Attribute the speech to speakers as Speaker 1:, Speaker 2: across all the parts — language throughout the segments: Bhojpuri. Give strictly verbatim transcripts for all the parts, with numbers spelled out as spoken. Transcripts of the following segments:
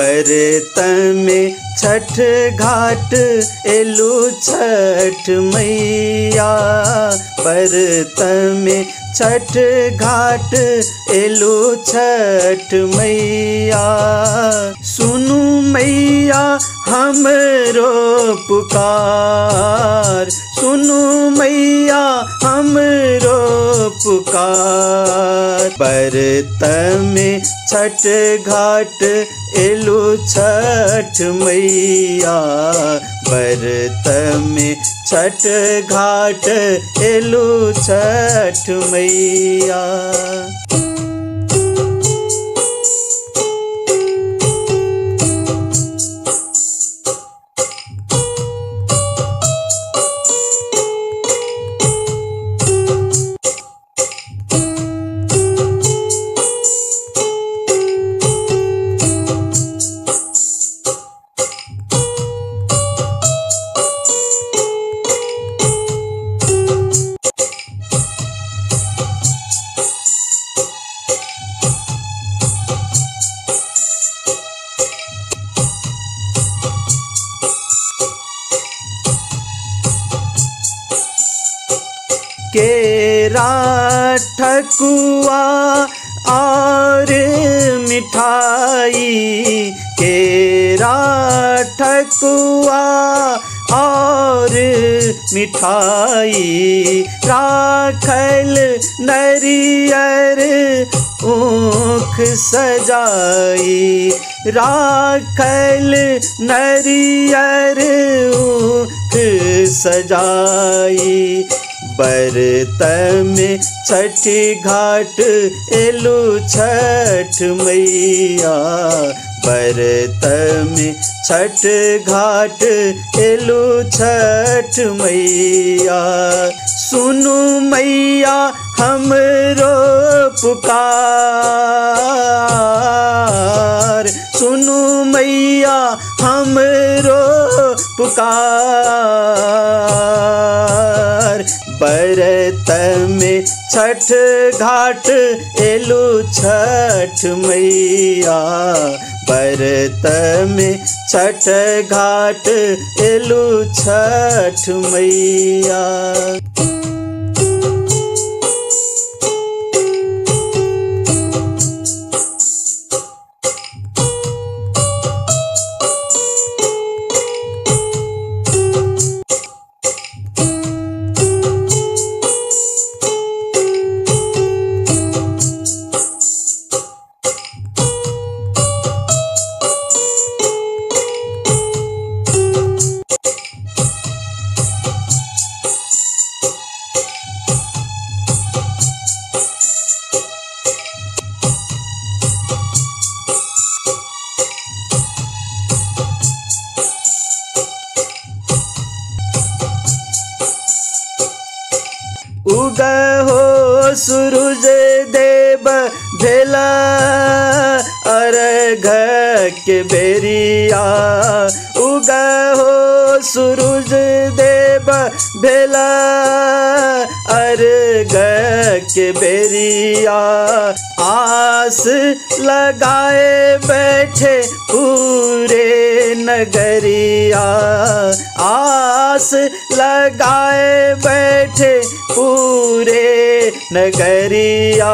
Speaker 1: बरत में छठ घाट एलू छठ मैया। बरत में छठ घाट एलू छठ मैया। सुनु मैया हमरो पुकार, सुनु मैया हमरो पुकार। बरत में छठ घाट एलू छठ मैया। बरत में छठ घाट एलू छठ मैया। केरा ठकुआ और मिठाई। केरा ठकुआ और मिठाई। राखल नरियर ऊख सजाई। राखल नरियर ऊख सजाई। बरत में छठ घाट एलू छठ मैया। बरत में छठ घाट एलू छठ मैया। सुनु मैया हमरो पुकार, सुनु मैया हमरो पुकार। बरत में छठ घाट एलू छठ मैया। बरत में छठ घाट एलू छठ मैया। उगहो सूरज देव भेला अर्घ के बेरिया। उगहो सूरज देव भेला अर्घ के बेरिया। आस लगाए बैठे पूरे नगरिया। आस लगाए बैठे पूरे नगरिया।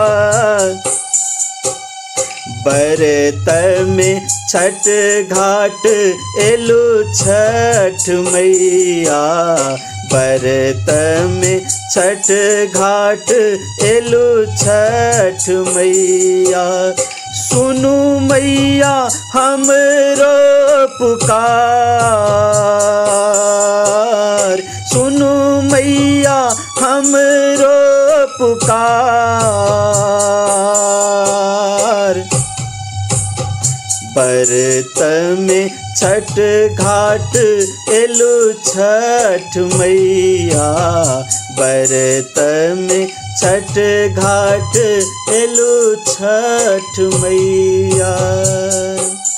Speaker 1: बरत में छठ घाट एलू छठ मैया। बरत में छठ घाट एलू छठ मैया। सुनु मैया हमरो पुकार, सुनु मैया हमरो पुकार। बरत में छठ घाट एलू छठ मैया। बरत में छठ घाट एलू छठ मैया।